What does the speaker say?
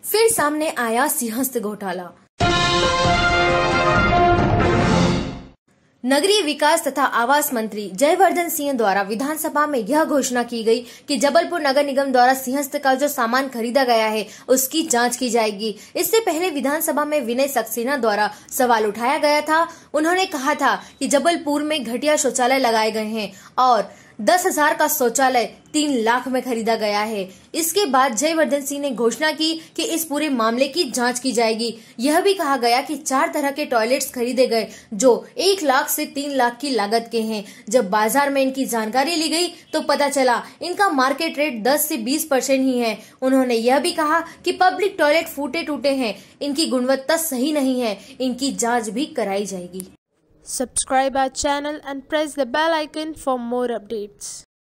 फिर सामने आया सिंहस्थ घोटाला। नगरीय विकास तथा आवास मंत्री जयवर्धन सिंह द्वारा विधानसभा में यह घोषणा की गई कि जबलपुर नगर निगम द्वारा सिंहस्थ का जो सामान खरीदा गया है उसकी जांच की जाएगी। इससे पहले विधानसभा में विनय सक्सेना द्वारा सवाल उठाया गया था। उन्होंने कहा था कि जबलपुर में घटिया शौचालय लगाए गए हैं और 10,000 का शौचालय 3 लाख में खरीदा गया है। इसके बाद जयवर्धन सिंह ने घोषणा की कि इस पूरे मामले की जांच की जाएगी। यह भी कहा गया कि 4 तरह के टॉयलेट्स खरीदे गए जो 1 लाख से 3 लाख की लागत के हैं। जब बाजार में इनकी जानकारी ली गई तो पता चला इनका मार्केट रेट 10 से 20% ही है। उन्होंने यह भी कहा कि पब्लिक टॉयलेट फूटे टूटे हैं, इनकी गुणवत्ता सही नहीं है, इनकी जाँच भी कराई जाएगी। Subscribe our channel and press the bell icon for more updates.